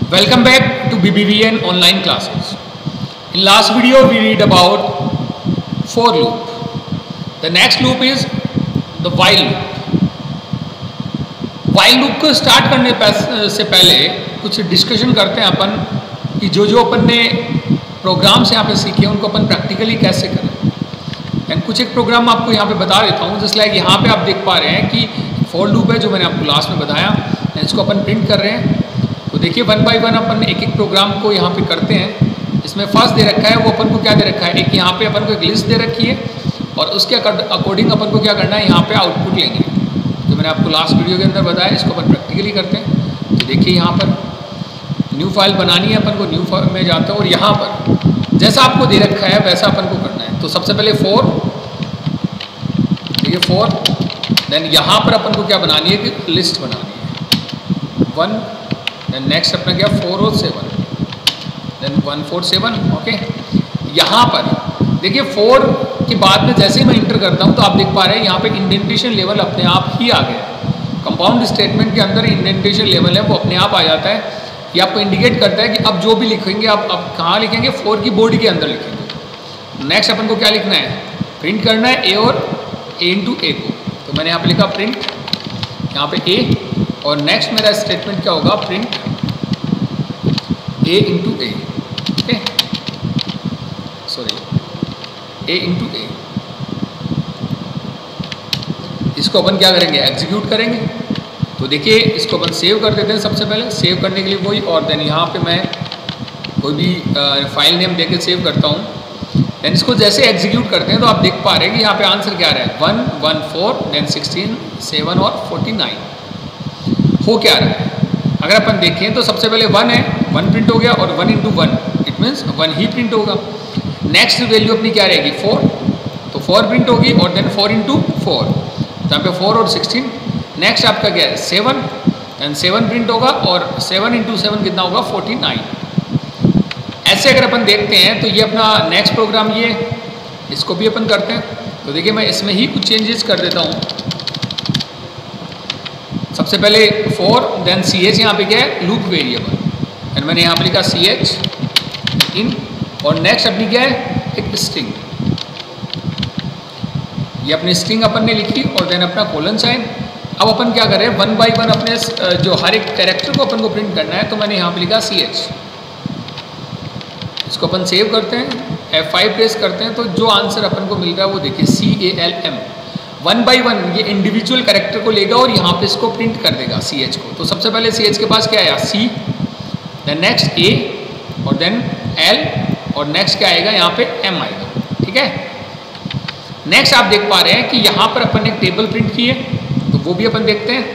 Welcome back to BBVN online classes. In last video we read about for loop. The next loop is the while loop. While loop को start करने से पहले कुछ discussion करते हैं अपन कि जो अपन ने प्रोग्राम्स यहाँ पे सीखे उनको अपन प्रैक्टिकली कैसे करें। एंड कुछ एक प्रोग्राम आपको यहाँ पे बता देता हूँ। जैसे लाइक यहाँ पे आप देख पा रहे हैं कि फॉर लूप है जो मैंने आपको लास्ट में बताया। इसको अपन प्रिंट कर रहे हैं। तो देखिए वन बाय वन अपन एक एक प्रोग्राम को यहाँ पे करते हैं। इसमें फर्स्ट दे रखा है वो अपन को क्या दे रखा है, एक यहाँ पे अपन को एक लिस्ट दे रखी है और उसके अकॉर्डिंग अपन को क्या करना है, यहाँ पे आउटपुट लेंगे जो मैंने आपको लास्ट वीडियो के अंदर बताया। इसको अपन प्रैक्टिकली करते हैं। तो देखिए यहाँ पर न्यू फाइल बनानी है अपन को, न्यू फाइल में जाता है और यहाँ पर जैसा आपको दे रखा है वैसा अपन को करना है। तो सबसे पहले फोर, देखिए फोर, देन यहाँ पर अपन को क्या बनानी है कि लिस्ट बनानी है वन, देन नेक्स्ट अपना क्या 4 और 7, देन 1 4 7। ओके, यहाँ पर देखिए 4 के बाद में जैसे ही मैं इंटर करता हूँ तो आप देख पा रहे हैं यहाँ पे इंडेंटेशन लेवल अपने आप ही आ गया। कंपाउंड स्टेटमेंट के अंदर इंडेंटेशन लेवल है वो अपने आप आ जाता है। ये आपको इंडिकेट करता है कि अब जो भी लिखेंगे आप अब कहाँ लिखेंगे, 4 की बॉडी के अंदर लिखेंगे। नेक्स्ट अपन को क्या लिखना है, प्रिंट करना है ए और ए इंटू ए को। तो मैंने यहाँ पे लिखा प्रिंट यहाँ पे ए, और नेक्स्ट मेरा स्टेटमेंट क्या होगा, print A into A. Okay, sorry A into A. इसको अपन क्या करेंगे, एग्जीक्यूट करेंगे। तो देखिए इसको अपन सेव कर देते हैं। सबसे पहले सेव करने के लिए वही, और देन यहाँ पे मैं कोई भी फाइल नेम देके सेव करता हूँ। देन इसको जैसे एग्जीक्यूट करते हैं तो आप देख पा रहे हैं कि यहाँ पे आंसर क्या आ रहा है, 1 1 4, देन 16 7 और 49 हो क्या रहा है। अगर अपन देखें तो सबसे पहले 1 है, 1 प्रिंट हो गया, और 1 इंटू 1 इट मीन्स 1 ही प्रिंट होगा। नेक्स्ट वैल्यू अपनी क्या रहेगी 4, तो 4 प्रिंट होगी, और देन 4 इंटू 4, तो यहाँ पे 4 और 16। नेक्स्ट आपका क्या है 7, देन 7 प्रिंट होगा, और 7 इंटू 7 कितना होगा 49। ऐसे अगर अपन देखते हैं तो ये अपना नेक्स्ट प्रोग्राम ये, इसको भी अपन करते हैं। तो देखिए मैं इसमें ही कुछ चेंजेस कर देता हूँ। सबसे पहले 4, देन सी एच यहाँ पे क्या है लूप वेरिएबल, एंड मैंने यहाँ पे लिखा सी एच इन, और नेक्स्ट अपनी क्या है एक स्ट्रिंग। ये अपनी स्ट्रिंग अपन ने लिखी, और देन अपना कोलन साइन। अब अपन क्या करें, वन बाय वन अपने जो हर एक कैरेक्टर को अपन को प्रिंट करना है। तो मैंने यहाँ पे लिखा सी एच। इसको अपन सेव करते हैं, F5 प्रेस करते हैं, तो जो आंसर अपन को मिल रहा है वो देखिए CALM। वन बाई वन ये इंडिविजुअल कैरेक्टर को लेगा और यहाँ पे इसको प्रिंट कर देगा सी एच को। तो सबसे पहले सी एच के पास क्या आया C, देन नेक्स्ट A, और देन L, और नेक्स्ट क्या आएगा यहाँ पे M आएगा। ठीक है, नेक्स्ट आप देख पा रहे हैं कि यहाँ पर अपन ने एक टेबल प्रिंट की है, तो वो भी अपन देखते हैं।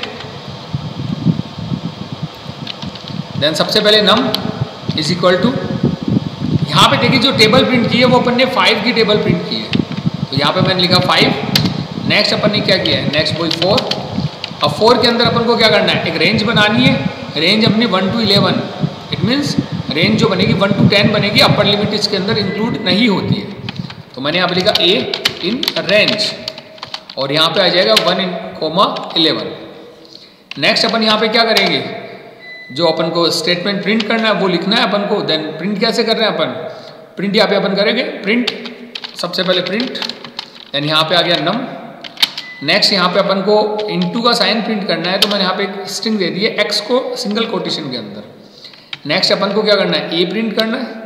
देन सबसे पहले num इज इक्वल टू, यहाँ पे देखिए जो टेबल प्रिंट की है वो अपन ने 5 की टेबल प्रिंट की है। तो यहाँ पे मैंने लिखा 5। नेक्स्ट अपन ने क्या किया है, नेक्स्ट वही 4। अब 4 के अंदर अपन को क्या करना है, एक रेंज बनानी है। रेंज अपनी 1 to 11, इट मीन्स रेंज जो बनेगी 1 to 10 बनेगी, अपर लिमिट इसके अंदर इंक्लूड नहीं होती है। तो मैंने यहाँ पे लिखा ए इन रेंज, और यहाँ पे आ जाएगा 1, 11। नेक्स्ट अपन यहाँ पे क्या करेंगे, जो अपन को स्टेटमेंट प्रिंट करना है वो लिखना है अपन को। देन प्रिंट कैसे कर रहे हैं अपन, प्रिंट यहाँ पे अपन करेंगे प्रिंट, सबसे पहले प्रिंट, देन यहाँ पे आ गया नम। नेक्स्ट यहाँ पे अपन को इनटू का साइन प्रिंट करना है, तो मैंने यहाँ पे एक स्ट्रिंग दे दी है एक्स को सिंगल कोटेशन के अंदर। नेक्स्ट अपन को क्या करना है, ए प्रिंट करना है।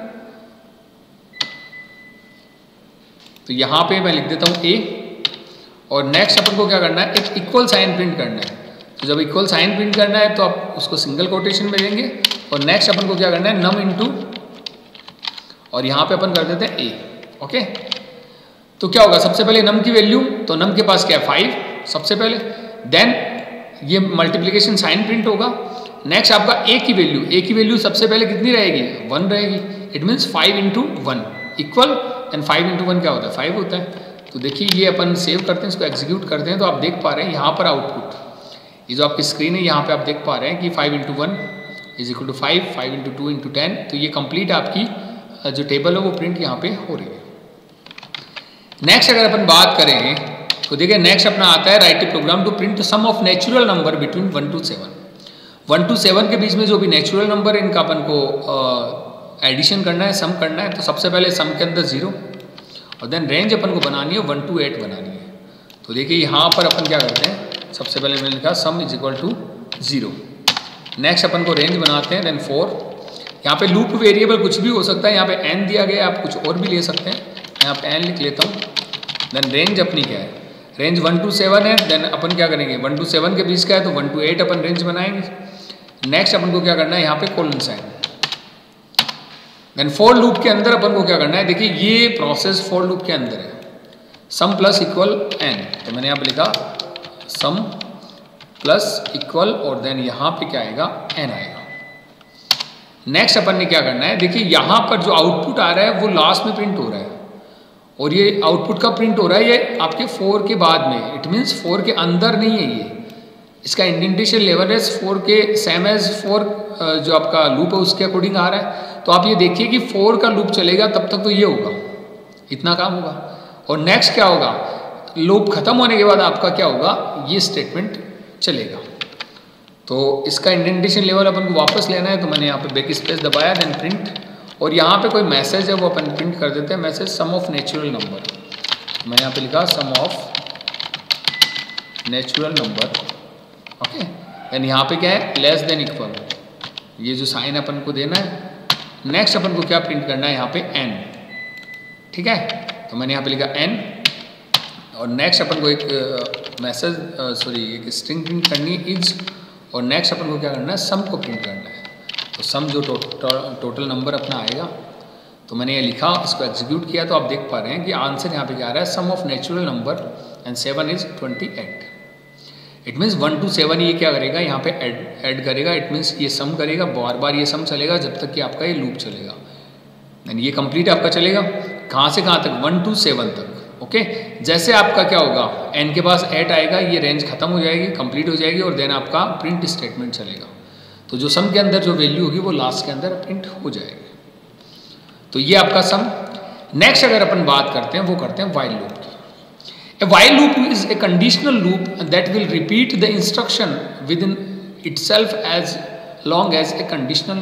तो यहाँ पे मैं लिख देता हूँ ए, और नेक्स्ट अपन को क्या करना है, एक इक्वल साइन प्रिंट करना है। तो जब इक्वल साइन प्रिंट करना है तो आप उसको सिंगल कोटेशन में देंगे, और नेक्स्ट अपन को क्या करना है नम इंटू, और यहाँ पे अपन कर देते हैं ए। ओके, तो क्या होगा, सबसे पहले नम की वैल्यू, तो नम के पास क्या है 5 सबसे पहले, देन ये मल्टीप्लिकेशन साइन प्रिंट होगा। नेक्स्ट आपका ए की वैल्यू, ए की वैल्यू सबसे पहले कितनी रहेगी 1 रहेगी, it means 5 into 1 equal, and 5 into 1 क्या होता है 5 होता है। तो देखिए ये अपन सेव करते हैं, इसको एग्जीक्यूट करते हैं, तो आप देख पा रहे हैं यहाँ पर आउटपुट, ये जो आपकी स्क्रीन है यहाँ पे आप देख पा रहे हैं कि 5 into 1 is equal to 5, 5 into 2 into 10। तो ये कंप्लीट आपकी जो टेबल है वो प्रिंट यहाँ पे हो रही है। नेक्स्ट अगर अपन बात करें तो देखिए नेक्स्ट अपना आता है write a program to print the sum of natural number between 1 to 7। 1 to 7 के बीच में जो भी नेचुरल नंबर है इनका अपन को एडिशन करना है, सम करना है। तो सबसे पहले सम के अंदर 0 और देन रेंज अपन को बनानी है 1 to 8 बनानी है। तो देखिए यहाँ पर अपन क्या करते हैं, सबसे पहले मैंने लिखा sum is equal to 0। Next अपन को रेंज बनाते हैं, देन 4। यहाँ पे लूप वेरिएबल कुछ भी हो सकता है, यहाँ पे n दिया गया, आप कुछ और भी ले सकते हैं। यहाँ पे n लिख लेता हूँ। देन रेंज अपनी क्या है, रेंज 1 to 7 है। देन अपन क्या करेंगे, 1 to 7 के बीच का है तो 1 to 8 अपन रेंज बनाएंगे। नेक्स्ट अपन को क्या करना है, यहाँ पे colon sign. Then for loop के अंदर अपन को क्या करना है, देखिए ये प्रोसेस फॉर लूप के अंदर है, सम प्लस इक्वल n। तो मैंने यहाँ पे लिखा सम प्लस इक्वल और देन यहाँ पे क्या आएगा, n आएगा। नेक्स्ट अपन ने क्या करना है, देखिए यहाँ पर जो आउटपुट आ रहा है वो लास्ट में प्रिंट हो रहा है और ये आउटपुट का प्रिंट हो रहा है ये आपके 4 के बाद में। इट मीन्स 4 के अंदर नहीं है ये, इसका इंडेंटेशन लेवल है 4 के सेम एज 4 जो आपका लूप है उसके अकॉर्डिंग आ रहा है। तो आप ये देखिए कि 4 का लूप चलेगा तब तक तो ये होगा, इतना काम होगा। और नेक्स्ट क्या होगा, लूप खत्म होने के बाद आपका क्या होगा, ये स्टेटमेंट चलेगा। तो इसका इंडेंटेशन लेवल अपन को वापस लेना है, तो मैंने यहाँ पे बैक स्पेस दबाया, देन प्रिंट। और यहाँ पे कोई मैसेज है वो अपन प्रिंट कर देते हैं, message sum of natural number. मैंने यहाँ पे लिखा sum of natural number, okay. Then यहाँ पे क्या है, लेस देन इक्वल, ये जो साइन अपन को देना है। नेक्स्ट अपन को क्या प्रिंट करना है, यहाँ पे n, ठीक है। तो मैंने यहाँ पे लिखा n और नेक्स्ट अपन को एक मैसेज एक स्ट्रिंग प्रिंट करनी है इज, और नेक्स्ट अपन को क्या करना है, सम को प्रिंट करना है। तो सम जो टोटल नंबर अपना आएगा, तो मैंने ये लिखा, इसको एग्जीक्यूट किया तो आप देख पा रहे हैं कि आंसर यहाँ पे क्या आ रहा है, sum of natural number and 7 is 28। It means 1 to 7 ये क्या करेगा, यहाँ पे ऐड करेगा। इट मीन्स ये सम करेगा, बार बार ये सम चलेगा जब तक कि आपका ये लूप चलेगा। देन ये कंप्लीट आपका चलेगा कहाँ से कहाँ तक, 1 to 7 तक, ओके। जैसे आपका क्या होगा, n के पास 8 आएगा, ये रेंज खत्म हो जाएगी, कंप्लीट हो जाएगी और देन आपका प्रिंट स्टेटमेंट चलेगा। तो जो सम के अंदर जो वैल्यू होगी वो लास्ट के अंदर प्रिंट हो जाएगी। तो ये आपका सम। नेक्स्ट अगर अपन बात करते हैं, वो करते हैं वाइल लूप की। A while loop is a conditional loop that will repeat the instruction within itself as long as a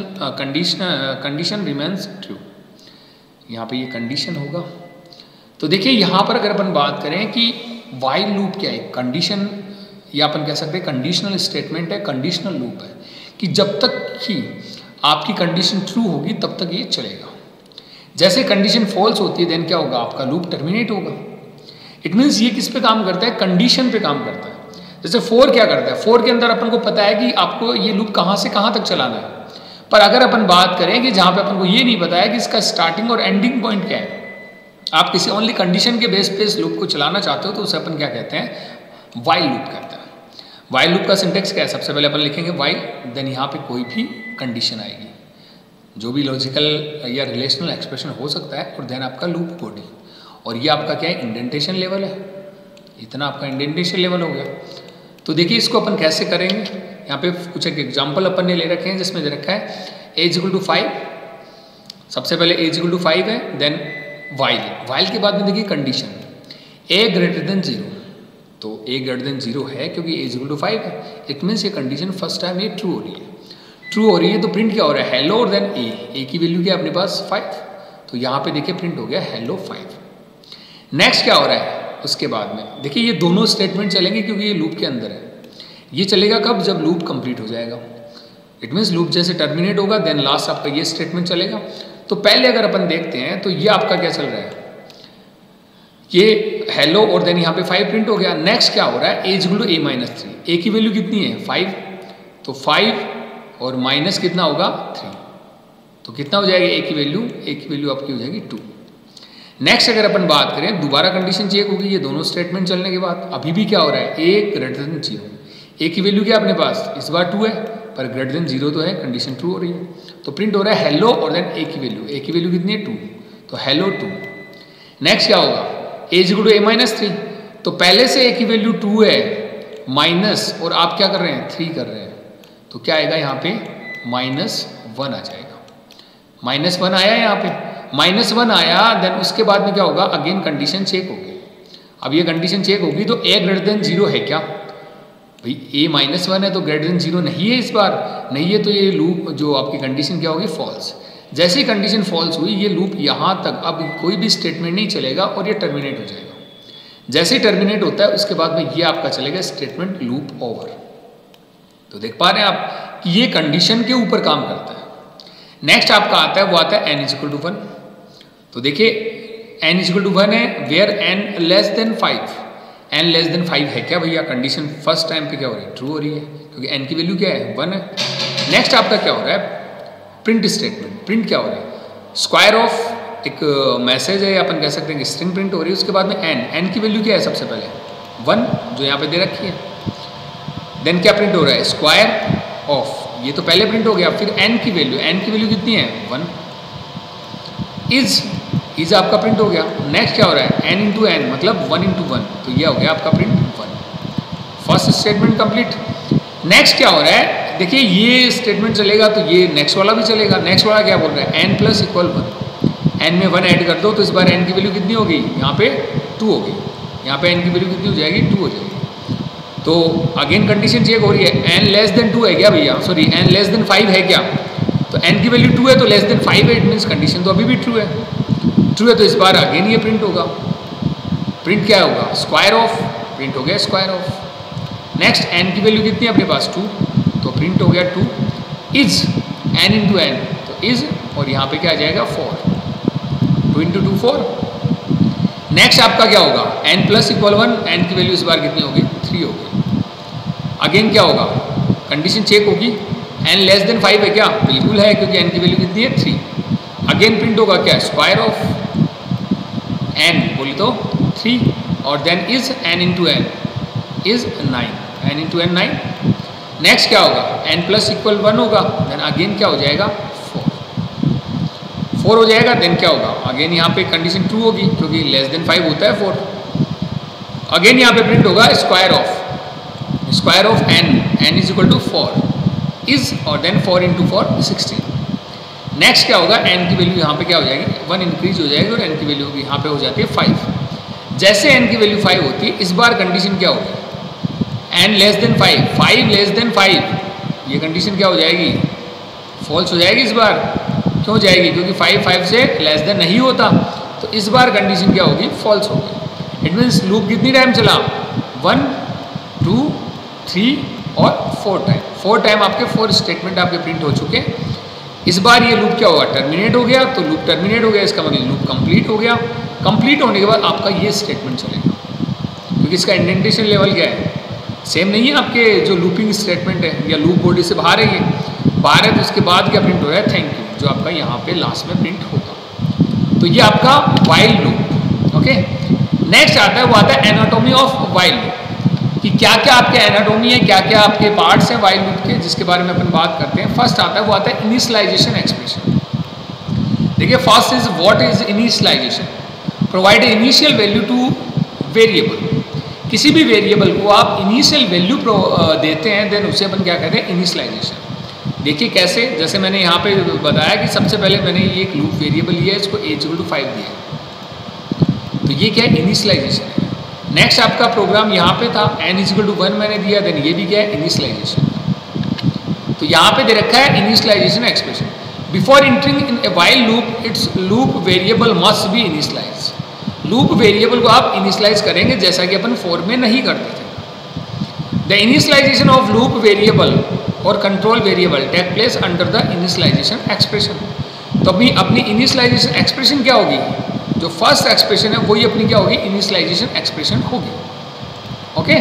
condition remains true। यहाँ पे ये कंडीशन होगा। तो देखिए यहाँ पर अगर अपन बात करें कि while loop क्या है, कंडीशन या अपन कह सकते हैं कंडीशनल स्टेटमेंट है, कंडीशनल लूप है कि जब तक कि आपकी कंडीशन ट्रू होगी तब तक ये चलेगा। जैसे कंडीशन फॉल्स होती है देन क्या होगा, आपका लूप टर्मिनेट होगा। इट मीन्स ये किस पे काम करता है, कंडीशन पे काम करता है। जैसे 4 क्या करता है, 4 के अंदर अपन को पता है कि आपको ये लूप कहाँ से कहाँ तक चलाना है। पर अगर अपन बात करें कि जहाँ पे अपन को ये नहीं पता है कि इसका स्टार्टिंग और एंडिंग पॉइंट क्या है, आप किसी ओनली कंडीशन के बेस पे इस लूप को चलाना चाहते हो तो उसे अपन क्या कहते हैं, वाइल लूप कहते हैं। वाइल लूप का सिंटेक्स क्या है, सबसे पहले अपन लिखेंगे वाइल, देन यहाँ पे कोई भी कंडीशन आएगी, जो भी लॉजिकल या रिलेशनल एक्सप्रेशन हो सकता है, और देन आपका लूप बॉडी। और ये आपका क्या है, इंडेंटेशन लेवल है। इतना आपका इंडेंटेशन लेवल हो गया। तो देखिए इसको अपन कैसे करेंगे, यहाँ पे कुछ एक एग्जाम्पल अपन ने ले रखे हैं जिसमें दे रखा है a=5। सबसे पहले a=5 है, देन वाइल के बाद में देखिए कंडीशन a>0। तो a>0 है क्योंकि a=5 है। इट मीन्स ये कंडीशन फर्स्ट टाइम ये ट्रू हो रही है। ट्रू हो रही है तो प्रिंट क्या हो रहा है, हेलो और देन a की वैल्यू क्या है अपने पास 5। तो यहाँ पे देखिए प्रिंट हो गया hello 5। नेक्स्ट क्या हो रहा है, उसके बाद में देखिए ये दोनों स्टेटमेंट चलेंगे क्योंकि ये लूप के अंदर है। ये चलेगा कब, जब लूप कंप्लीट हो जाएगा। इट मीन्स लूप जैसे टर्मिनेट होगा देन लास्ट आपका ये स्टेटमेंट चलेगा। तो पहले अगर अपन देखते हैं तो ये आपका क्या चल रहा है, ये हेलो और देन यहाँ पे 5 प्रिंट हो गया। नेक्स्ट क्या हो रहा है, a=a-3। a की वैल्यू कितनी है 5, तो 5 और माइनस कितना होगा 3, तो कितना हो जाएगा a की वैल्यू आपकी हो जाएगी 2। नेक्स्ट अगर अपन बात करें, दोबारा कंडीशन चेक होगी ये दोनों स्टेटमेंट चलने के बाद। अभी भी क्या हो रहा है, a>0। a की वैल्यू क्या अपने पास इस बार 2 है, पर >0 तो है, कंडीशन ट्रू हो रही है। तो प्रिंट हो रहा है हेलो और देन a की वैल्यू कितनी है 2, तो हेलो 2। नेक्स्ट क्या होगा, a=a-3। तो पहले से a की वैल्यू 2 है माइनस, और आप क्या कर रहे हैं 3 कर रहे हैं, तो क्या आएगा यहाँ पे -1 आ जाएगा। -1 आया यहाँ पे, -1 आया। देन उसके बाद में क्या होगा, अगेन कंडीशन चेक होगी। अब ये कंडीशन चेक होगी तो a>0 है क्या, भाई a-1 है तो ग्रेटर देन 0 नहीं है, इस बार नहीं है, तो ये लूप जो आपकी कंडीशन क्या होगी, फॉल्स। जैसे ही कंडीशन फॉल्स हुई ये लूप यहाँ तक अब कोई भी स्टेटमेंट नहीं चलेगा और ये टर्मिनेट हो जाएगा। जैसे ही टर्मिनेट होता है उसके बाद में ये आपका चलेगा स्टेटमेंट लूप ओवर। तो देख पा रहे हैं आप कि ये कंडीशन के ऊपर काम करता है। नेक्स्ट आपका आता है वो आता है n=1। तो देखिए n=1 है where n less than 5। n less than 5 है क्या भैया, कंडीशन फर्स्ट टाइम पे क्या हो रही है, ट्रू हो रही है, क्योंकि n की वैल्यू क्या है, 1 है। नेक्स्ट आपका क्या हो रहा है, प्रिंट स्टेटमेंट। प्रिंट क्या हो रहा है, स्क्वायर ऑफ एक मैसेज है, अपन कह सकते हैं कि स्ट्रिंग प्रिंट हो रही है। उसके बाद में n की वैल्यू क्या है, सबसे पहले 1 जो यहाँ पे दे रखी है। देन क्या प्रिंट हो रहा है, स्क्वायर ऑफ, ये तो पहले प्रिंट हो गया, फिर n की वैल्यू कितनी है, 1। इज आपका प्रिंट हो गया। नेक्स्ट क्या हो रहा है, n इंटू एन मतलब 1 इंटू 1, तो ये हो गया आपका print 1। First statement complete. Next क्या हो रहा है, देखिए ये स्टेटमेंट चलेगा तो ये नेक्स्ट वाला भी चलेगा। नेक्स्ट वाला क्या बोल रहा है, n प्लस इक्वल 1। n में 1 ऐड कर दो तो इस बार n की वैल्यू कितनी होगी, यहाँ पे 2 होगी। यहाँ पे n की वैल्यू कितनी हो जाएगी, 2 हो जाएगी। तो अगेन कंडीशन चेक हो रही है, n लेस देन 2 है क्या भैया, सॉरी n लेस देन 5 है क्या, तो n की वैल्यू 2 है तो लेस देन 5 है, इट मीन्स कंडीशन तो अभी भी ट्रू है। ट्रू है तो इस बार अगेन ये प्रिंट होगा। प्रिंट क्या होगा, स्क्वायर ऑफ, प्रिंट हो गया स्क्वायर ऑफ। नेक्स्ट n की वैल्यू कितनी है अपने पास, 2, तो प्रिंट हो गया 2। इज n इंटू एन, तो इज और यहाँ पे क्या आ जाएगा 4, 2 इंटू 2 4। नेक्स्ट आपका क्या होगा, n प्लस इक्वल 1, n की वैल्यू इस बार कितनी होगी, 3 होगी। अगेन क्या होगा, कंडीशन चेक होगी, n लेस देन 5 है क्या, बिल्कुल है, क्योंकि n की वैल्यू कितनी है 3। अगेन प्रिंट होगा क्या, स्क्वायर ऑफ n बोली तो 3, और then is n into n is 9, n into n 9। Next क्या होगा, n प्लस इक्वल 1 होगा, देन अगेन क्या हो जाएगा 4 हो जाएगा। देन क्या होगा, अगेन यहाँ पे कंडीशन ट्रू होगी क्योंकि लेस देन 5 होता है 4। अगेन यहाँ पे प्रिंट होगा square of n is equal to 4 is, और देन 4 इंटू 4 16। नेक्स्ट क्या होगा, n की वैल्यू यहाँ पे क्या हो जाएगी, 1 इंक्रीज हो जाएगी और n की वैल्यू यहाँ पे हो जाती है 5। जैसे n की वैल्यू 5 होती है इस बार कंडीशन क्या होगी, n less than 5, 5 less than 5, ये कंडीशन क्या हो जाएगी, फॉल्स हो जाएगी इस बार। क्यों जाएगी, क्योंकि 5 से लेस देन नहीं होता, तो इस बार कंडीशन क्या होगी, फॉल्स होगी। इट मीन्स लूप कितनी टाइम चला, 1 2 3 और 4 टाइम आपके 4 स्टेटमेंट आपके प्रिंट हो चुके। इस बार ये लूप क्या होगा, टर्मिनेट हो गया, तो लूप टर्मिनेट हो गया, इसका मतलब लूप कंप्लीट हो गया। कंप्लीट होने के बाद आपका ये स्टेटमेंट चलेगा, क्योंकि इसका इंडेंटेशन लेवल क्या है, सेम नहीं है आपके जो लूपिंग स्टेटमेंट है या लूप बॉडी से बाहर है, ये बाहर है, तो उसके बाद क्या प्रिंट हो रहा है, थैंक यू, जो आपका यहाँ पे लास्ट में प्रिंट होगा। तो ये आपका वाइल लूप। ओके, नेक्स्ट आता है वो आता है एनाटॉमी ऑफ वाइल लूप, कि क्या क्या आपके एनाटॉमी है, क्या क्या आपके पार्ट्स हैं वाइल लूप के, जिसके बारे में अपन बात करते हैं। फर्स्ट आता है वो आता है इनिशियलाइजेशन एक्सप्रेशन। देखिए first is what is initialization, provide initial value to variable. किसी भी वेरिएबल को आप इनिशियल वैल्यू देते हैं, देन उसे अपन क्या कहते हैं, इनिशियलाइजेशन। देखिए कैसे, जैसे मैंने यहाँ पे बताया कि सबसे पहले मैंने ये एक लूप वेरिएबल लिया है, इसको a=5 दिया, तो ये क्या है, इनिशियलाइजेशन है। नेक्स्ट आपका प्रोग्राम यहाँ पे था, n=1 मैंने दिया, देन ये भी क्या है, इनिशियलाइजेशन। तो यहाँ पे दे रखा है initialization expression. Before entering in a while loop its loop variable must be initialize. Loop variable को आप इनिशियलाइज करेंगे, जैसा कि अपन 4 में नहीं करते थे। The initialization of loop variable और control variable take place under the initialization expression. तो अभी अपनी इनिशियलाइजेशन एक्सप्रेशन क्या होगी, जो फर्स्ट एक्सप्रेशन है वही अपनी क्या होगी, इनिशियलाइजेशन एक्सप्रेशन होगी। ओके,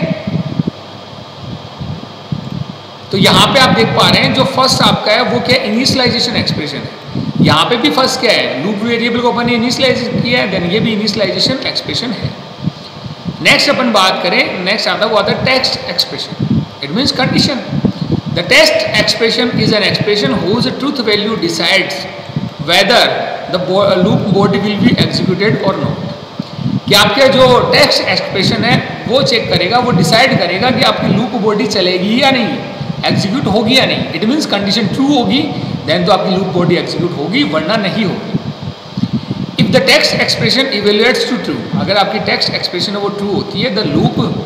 तो यहाँ पे आप देख पा रहे हैं जो फर्स्ट आपका है वो क्या, इनिशियलाइजेशन एक्सप्रेशन है। यहाँ पे भी फर्स्ट क्या है, लूप वेरिएबल को अपन ने इनिशियलाइज किया है, देन ये भी इनिशियलाइजेशन एक्सप्रेशन है। नेक्स्ट अपन बात करें, नेक्स्ट आता है वो आता है text expression. It means condition. The text expression is an expression whose truth value decides whether the loop body will be executed और नॉट। कि आपके जो टेक्स्ट एक्सप्रेशन है वो चेक करेगा, वो डिसाइड करेगा कि आपकी लूप बॉडी चलेगी या नहीं, एग्जीक्यूट होगी या नहीं। इट मीन्स कंडीशन ट्रू होगी देन तो आपकी लूप बॉडी एग्जीक्यूट होगी, वरना नहीं होगी। If the text expression evaluates to true, अगर आपकी टेक्स्ट एक्सप्रेशन है वो ट्रू होती है, the loop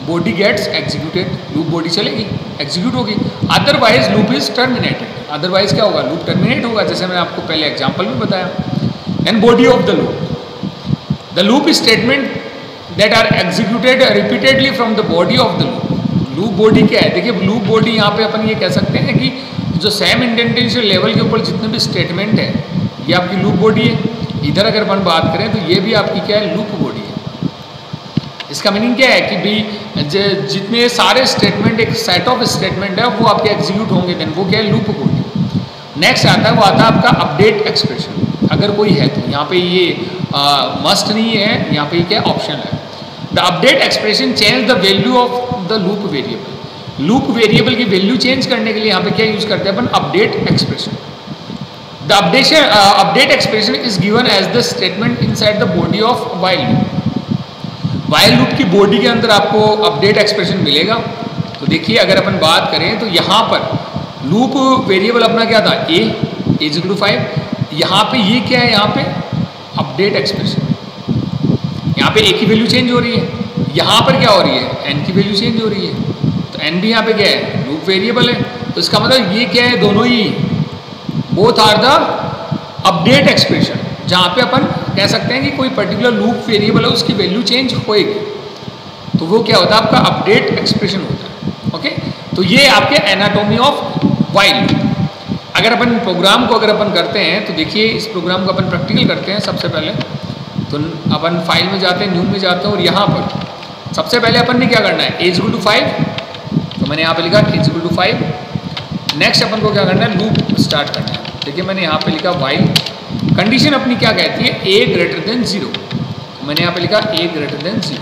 body gets executed, loop body चलेगी, एग्जीक्यूट होगी। Otherwise loop is terminated, otherwise क्या होगा, लूप टर्मिनेट होगा, जैसे मैंने आपको पहले एग्जांपल में बताया। And body of the loop statement that are executed repeatedly from the body of the loop. Loop body क्या है, देखिए लूप बॉडी यहाँ पे अपन ये कह सकते हैं कि जो सेम इंडेंटेशन लेवल के ऊपर जितने भी स्टेटमेंट है ये आपकी लूप बॉडी है। इधर अगर अपन बात करें तो ये भी आपकी क्या है, लूप बॉडी है। इसका मीनिंग क्या है कि भाई जितने सारे स्टेटमेंट, एक सेट ऑफ स्टेटमेंट है वो आपके एग्जीक्यूट होंगे, देन वो क्या है, लूप बॉडी। नेक्स्ट आता है, वो आता है आपका अपडेट एक्सप्रेशन, अगर कोई है तो। यहाँ पे ये मस्ट नहीं है, यहाँ पे क्या ऑप्शन है। The update expression change the value of the loop variable. Loop variable की वैल्यू चेंज करने के लिए यहाँ पे क्या यूज करते हैं अपन, update expression. The update expression is given as the statement inside the body of while loop. While loop की बॉडी के अंदर आपको अपडेट एक्सप्रेशन मिलेगा। तो देखिए अगर अपन बात करें तो यहाँ पर लूप वेरिएबल अपना क्या था, a = 5। यहाँ पे ये क्या है, यहाँ पे अपडेट एक्सप्रेशन, यहाँ पे a की वैल्यू चेंज हो रही है, यहाँ पर क्या हो रही है, n की वैल्यू चेंज हो रही है। तो n भी यहाँ पे क्या है, लूप वेरिएबल है। तो इसका मतलब ये क्या है, दोनों ही both are the update expression, जहाँ पे अपन कह सकते हैं कि कोई पर्टिकुलर लूप वेरिएबल है उसकी वैल्यू चेंज होएगी, तो वो क्या होता है, आपका अपडेट एक्सप्रेशन होता है। ओके, तो ये आपके एनाटॉमी ऑफ व्हाइल लूप। अगर अपन प्रोग्राम को अगर अपन करते हैं तो देखिए इस प्रोग्राम को अपन प्रैक्टिकल करते हैं। सबसे पहले तो अपन फाइल में जाते हैं, न्यू में जाते हैं, और यहाँ पर सबसे पहले अपन ने क्या करना है, a = 5। तो मैंने यहाँ पे लिखा a = 5। नेक्स्ट अपन को क्या करना है, लूप स्टार्ट करना है। देखिए मैंने यहाँ पे लिखा व्हाइल, कंडीशन अपनी क्या कहती है, a > 0। तो मैंने यहाँ पे लिखा a > 0।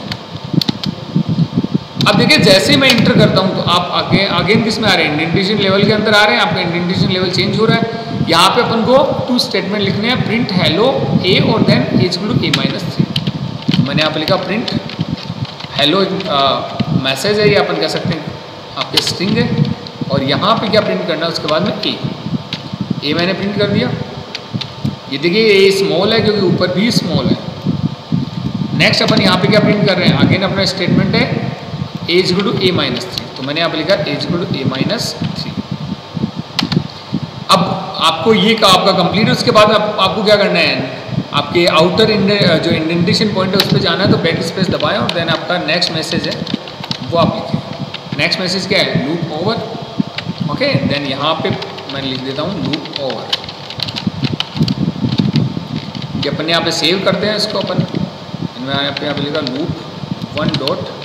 अब देखिए जैसे ही मैं इंटर करता हूँ तो आप अगेन किस में आ रहे हैं, इंडेंटेशन लेवल के अंदर आ रहे हैं, आपका इंडेंटेशन लेवल चेंज हो रहा है। यहाँ पे अपन को 2 स्टेटमेंट लिखने हैं, प्रिंट हेलो a और देन a = a-3। मैंने यहाँ पे लिखा प्रिंट हेलो, मैसेज है, ये अपन कह सकते हैं आपके स्ट्रिंग है, और यहाँ पे क्या प्रिंट करना है, उसके बाद में a मैंने प्रिंट कर दिया। ये देखिए a स्मॉल है क्योंकि ऊपर भी स्मॉल है। नेक्स्ट अपन यहाँ पे क्या प्रिंट कर रहे हैं, अगेन अपना स्टेटमेंट है a = a-3। तो मैंने यहाँ पे लिखा a = a-3। अब आपको ये आपका कंप्लीट है। उसके बाद आपको क्या करना है, आपके आउटर जो इंडेंटेशन पॉइंट है उस पर जाना है, तो बैक स्पेस दबाएं और देन आपका नेक्स्ट मैसेज है वो आप लिखें। नेक्स्ट मैसेज क्या है, लूप ओवर। ओके, देन यहाँ पे मैं लिख देता हूँ लूप ओवर। ये अपन यहाँ पे सेव करते हैं इसको अपन, मैं यहाँ पे लिखा लूप 1